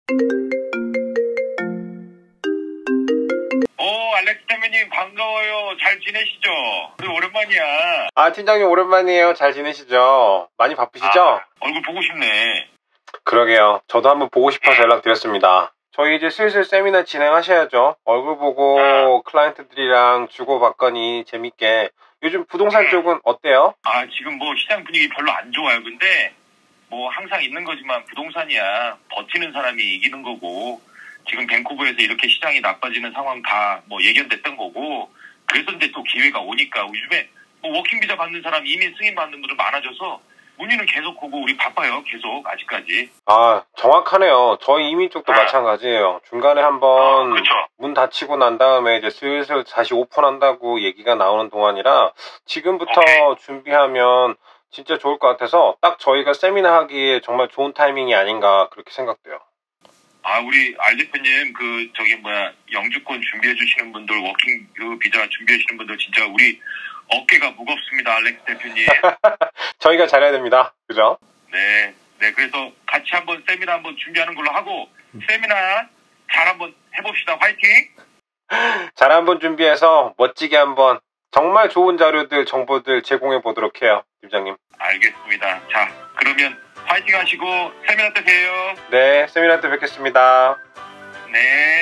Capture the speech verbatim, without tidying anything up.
오, 알렉스 대표님 반가워요. 잘 지내시죠? 우리 오랜만이야. 아, 팀장님 오랜만이에요. 잘 지내시죠? 많이 바쁘시죠? 아, 얼굴 보고 싶네. 그러게요. 저도 한번 보고 싶어서 연락드렸습니다. 저희 이제 슬슬 세미나 진행하셔야죠. 얼굴 보고 아. 클라이언트들이랑 주고받거니 재밌게. 요즘 부동산 쪽은 어때요? 아, 지금 뭐 시장 분위기 별로 안 좋아요. 근데 뭐 항상 있는 거지만 부동산이야. 버티는 사람이 이기는 거고, 지금 밴쿠버에서 이렇게 시장이 나빠지는 상황 다 뭐 예견됐던 거고, 그래서 이제 또 기회가 오니까 요즘에 뭐 워킹 비자 받는 사람, 이민 승인 받는 분들 많아져서 문의는 계속 오고 우리 바빠요. 계속 아직까지. 아, 정확하네요. 저희 이민 쪽도 아. 마찬가지예요. 중간에 한번 아, 그쵸. 문 닫히고 난 다음에 이제 슬슬 다시 오픈한다고 얘기가 나오는 동안이라 지금부터 오케이. 준비하면 진짜 좋을 것 같아서 딱 저희가 세미나 하기에 정말 좋은 타이밍이 아닌가 그렇게 생각돼요. 아, 우리 알 대표님 그 저기 뭐야 영주권 준비해 주시는 분들, 워킹 그 비자 준비해 주시는 분들 진짜 우리 어깨가 무겁습니다. 알렉스 대표님. 저희가 잘해야 됩니다. 그죠? 네, 네. 그래서 같이 한번 세미나 한번 준비하는 걸로 하고 세미나 잘 한번 해봅시다. 화이팅! 잘 한번 준비해서 멋지게 한번 정말 좋은 자료들, 정보들 제공해 보도록 해요. 팀장님. 알겠습니다. 자, 그러면 화이팅 하시고 세미나 때 봬요. 네, 세미나 때 뵙겠습니다. 네.